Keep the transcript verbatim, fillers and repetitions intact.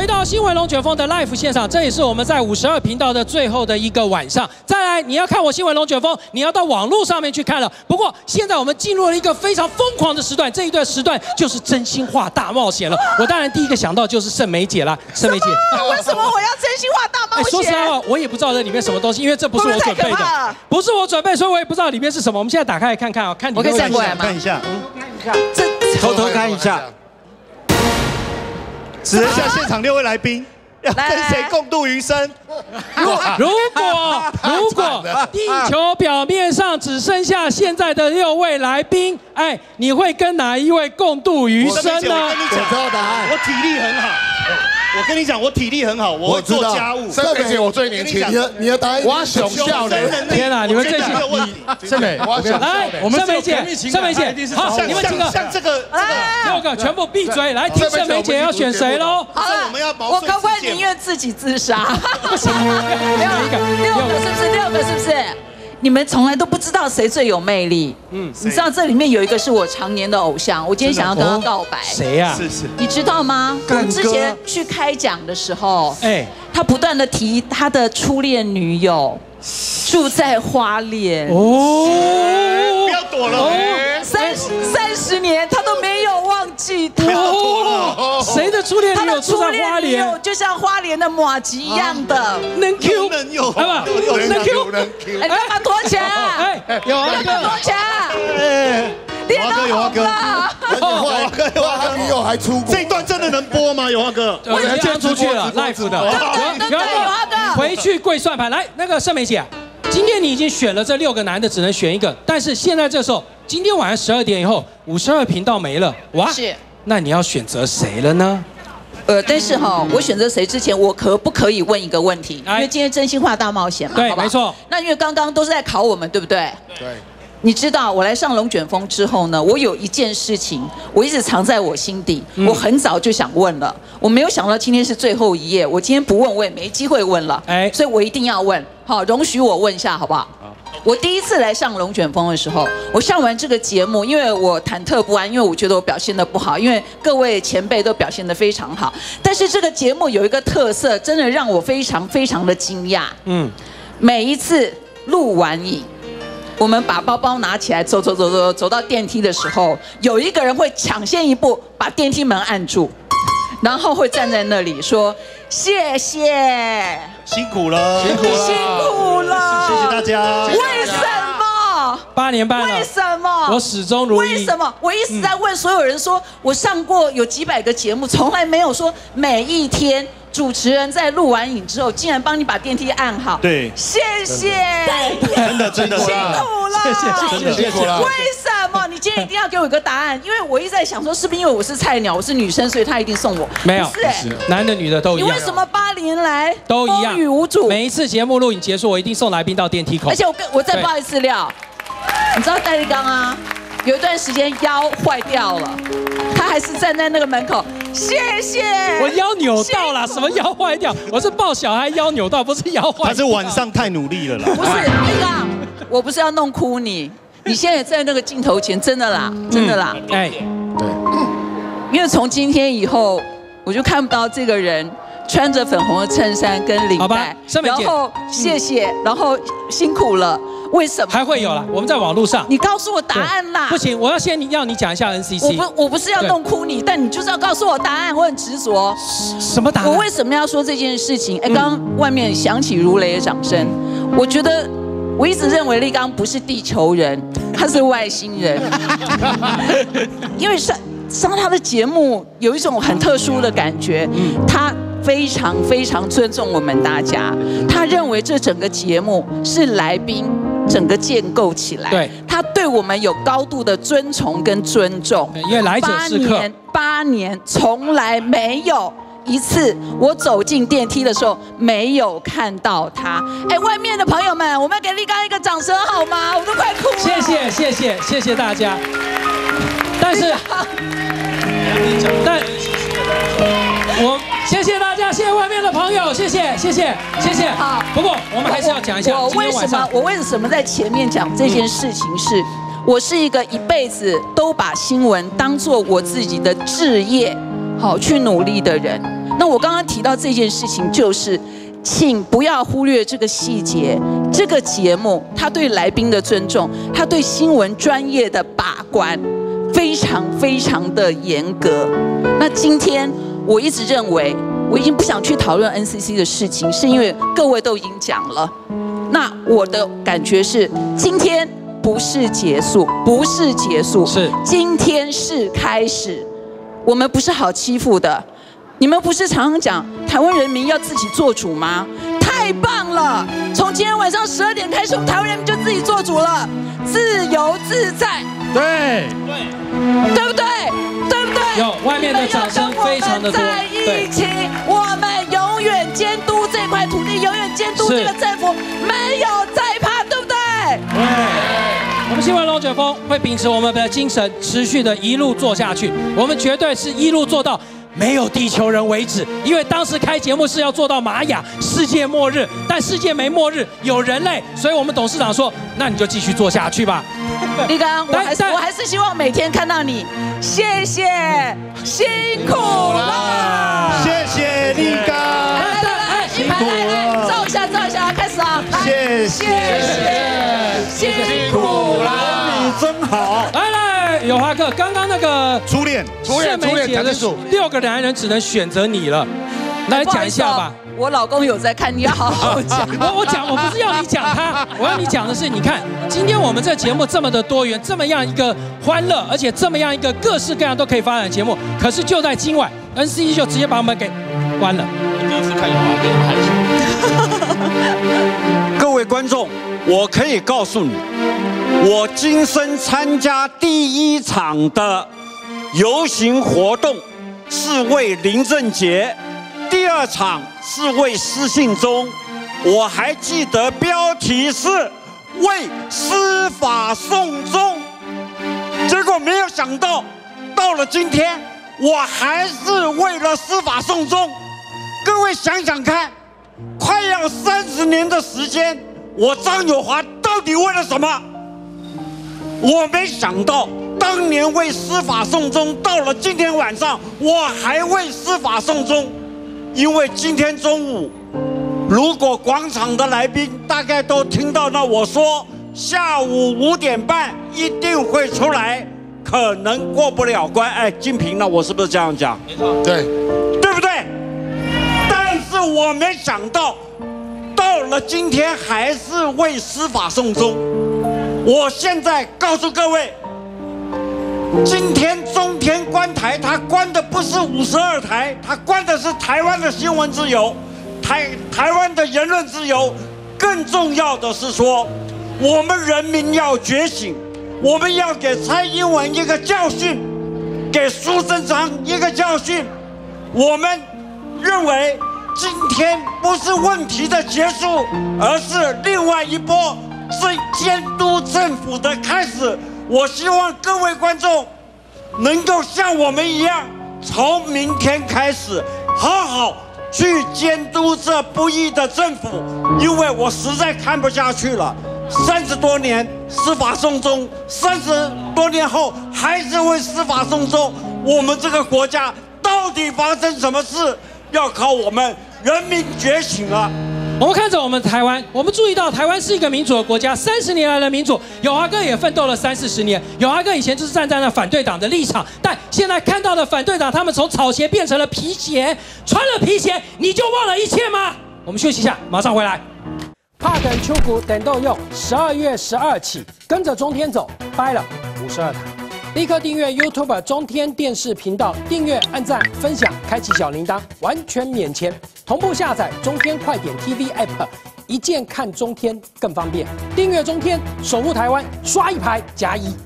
回到新闻龙卷风的 live 现场，这也是我们在五十二频道的最后的一个晚上。再来，你要看我新闻龙卷风，你要到网络上面去看了。不过现在我们进入了一个非常疯狂的时段，这一段时段就是真心话大冒险了。我当然第一个想到就是盛梅姐啦，盛梅姐。 为什么我要真心话大冒险？ 说实在话，我也不知道这里面什么东西，因为这不是我准备的，不是我准备，所以我也不知道里面是什么。我们现在打开来看看啊，看你。 我可以站过来吗？ 看一下， 嗯，看一下，这偷偷看一下。指一下现场六位来宾。 要跟谁共度余生？ 如如果如果地球表面上只剩下现在的六位来宾，哎，你会跟哪一位共度余生呢？ 我知道答案。我体力很好，我跟你讲，我体力很好，我会做家务。 盛美姐，我最年轻。你的你的答案， 我想笑嘞！ 天哪，你们这些盛美， 来，我们盛梅姐，盛梅姐，好，你们几个像这个六个全部闭嘴，来听盛梅姐要选谁喽？ 好了，我可不可以宁愿自己自杀？ 不行， 六个，六个是不是？六个是不是？你们从来都不知道谁最有魅力。嗯，你知道这里面有一个是我常年的偶像，我今天想要跟他告白。 谁呀？ 是是。 你知道吗？我们之前去开讲的时候，哎，他不断的提他的初恋女友住在花莲。 哦，不要躲了。 三三十年他都没有忘记他。 哦，谁的初恋女友住在花莲？ 就像花莲的马吉一样的。 能 Q 能有， 好不？能 Q 能 Q。哎，干嘛躲起来？ 哎，有啊， 干嘛躲起来？哎，脸都红了。 有华哥，有华哥女友还出国。 这一段真的能播吗？有华哥， 我已经出去了 ，live 的。 有华哥， 回去跪算盘。来，那个盛梅姐，今天你已经选了这六个男的，只能选一个。但是现在这时候，今天晚上十二点以后，五十二频道没了，哇！ 是。 那你要选择谁了呢？ 呃，但是哈，我选择谁之前，我可不可以问一个问题？因为今天真心话大冒险嘛， 对，没错。 那因为刚刚都是在考我们，对不对？ 对。 你知道我来上龙卷风之后呢，我有一件事情，我一直藏在我心底，我很早就想问了，我没有想到今天是最后一页，我今天不问我也没机会问了，哎，所以我一定要问，好，容许我问一下好不好？我第一次来上龙卷风的时候，我上完这个节目，因为我忐忑不安，因为我觉得我表现得不好，因为各位前辈都表现得非常好。但是这个节目有一个特色，真的让我非常非常的惊讶。嗯，每一次录完影，我们把包包拿起来，走走走走走到电梯的时候，有一个人会抢先一步把电梯门按住，然后会站在那里说谢谢。 辛苦了， 辛苦了， 辛苦了， 谢谢大家。 为什么？ 八年半了， 为什么？ 我始终如一。 为什么？我一直在问所有人说，我上过有几百个节目，从来没有说每一天主持人在录完影之后，竟然帮你把电梯按好。 对， 谢谢， 真的真的辛苦了， 谢谢谢谢辛苦了。 为什么？你今天一定要给我一个答案，因为我一直在想说，是不是因为我是菜鸟，我是女生，所以他一定送我？ 没有， 不是， 男的女的都一样。 你为什么八年来都一样， 风雨无阻？ 每一次节目录影结束，我一定送来宾到电梯口。 而且我跟我再爆一次料，你知道戴立刚啊，有一段时间腰坏掉了，他还是站在那个门口，谢谢。 我腰扭到了，什么腰坏掉？我是抱小孩腰扭到，不是腰坏掉。 他是晚上太努力了啦。 不是立刚，我不是要弄哭你，你现在在那个镜头前，真的啦，真的啦。 哎， 对， 因为从今天以后，我就看不到这个人穿着粉红的衬衫跟领带，然后谢谢，然后辛苦了。为什么？ 还会有啦，我们在网络上。 你告诉我答案啦！ 不行，我要先要你讲一下 N C C。 我不，我不是要弄哭你，但你就是要告诉我答案，我很执着。 什么答案？ 我为什么要说这件事情？哎，刚刚外面响起如雷的掌声，我觉得我一直认为立刚不是地球人，他是外星人，因为上上他的节目有一种很特殊的感觉，他非常非常尊重我们大家，他认为这整个节目是来宾整个建构起来， 对， 他对我们有高度的尊崇跟尊重， 因为来者是客。 八年，八年从来没有一次我走进电梯的时候没有看到他。哎，外面的朋友们，我们给立刚一个掌声好吗？我都快哭了。 谢谢谢谢谢谢大家。但是，但我谢谢大家，谢谢外面的朋友，谢谢谢谢谢谢。好，不过我们还是要讲一下我为什么我为什么在前面讲这件事情是，我是一个一辈子都把新闻当作我自己的志业，好去努力的人。 那我刚刚提到这件事情，就是请不要忽略这个细节。这个节目，他对来宾的尊重，他对新闻专业的把关，非常非常的严格。那今天我一直认为，我已经不想去讨论 N C C 的事情，是因为各位都已经讲了。那我的感觉是，今天不是结束，不是结束， 是今天是开始。我们不是好欺负的。你们不是常常讲台湾人民要自己做主吗？太棒了！从今天晚上十二点开始，我们台湾人民就自己做主了，自由自在。 对对，对不对？对不对？ 有外面的掌声非常的多。 在一起，我们永远监督这块土地，永远监督这个政府，没有再怕，对不对？ 对。我们新闻龙卷风会秉持我们的精神，持续的一路做下去。我们绝对是一路做到没有地球人为止，因为当时开节目是要做到玛雅世界末日，但世界没末日，有人类，所以我们董事长说，那你就继续做下去吧。 立刚，我还是我还是希望每天看到你，谢谢，辛苦了， 谢谢立刚， 来来来，辛苦了，照一下照一下，开始啊， 谢谢谢谢，辛苦了， 你真好， 来来，友华哥，刚刚那个初恋， 初恋初恋讲清楚， 六个男人只能选择你了，来讲一下吧。 我老公有在看，你要好好讲。 我我讲，我不是要你讲他，我要你讲的是，你看今天我们这节目这么的多元，这么样一个欢乐，而且这么样一个各式各样都可以发展的节目，可是就在今晚 ，N C C 就直接把我们给关了。 第一次看友华哥那么害羞。 各位观众，我可以告诉你，我今生参加第一场的游行活动是为林正杰。第二场是为施信中，我还记得标题是为司法送终，结果没有想到，到了今天，我还是为了司法送终。各位想想看，快要三十年的时间，我张友华到底为了什么？我没想到，当年为司法送终，到了今天晚上，我还为司法送终。因为今天中午，如果广场的来宾大概都听到了我说，下午五点半一定会出来，可能过不了关。哎，金平呢？我是不是这样讲？ 没错， 对， 对不对？但是我没想到，到了今天还是为司法送终。我现在告诉各位。今天中天关台，它关的不是五十二台，它关的是台湾的新闻自由，台台湾的言论自由。更重要的是说，我们人民要觉醒，我们要给蔡英文一个教训，给苏贞昌一个教训。我们认为今天不是问题的结束，而是另外一波是监督政府的开始。我希望各位观众能够像我们一样，从明天开始好好去监督这不义的政府，因为我实在看不下去了。三十多年司法送终，三十多年后还是为司法送终，我们这个国家到底发生什么事？要靠我们人民觉醒了。 我们看着我们台湾，我们注意到台湾是一个民主的国家，三十年来的民主，友华哥也奋斗了三四十年。友华哥以前就是站在那反对党的立场，但现在看到的反对党，他们从草鞋变成了皮鞋，穿了皮鞋，你就忘了一切吗？我们休息一下，马上回来。怕等秋谷等豆用，十二月十二起，跟着中天走，掰了五十二台。立刻订阅 YouTube 中天电视频道，订阅、按赞、分享，开启小铃铛，完全免钱。同步下载中天快点 T V App， 一键看中天更方便。订阅中天，守护台湾，刷一排加一。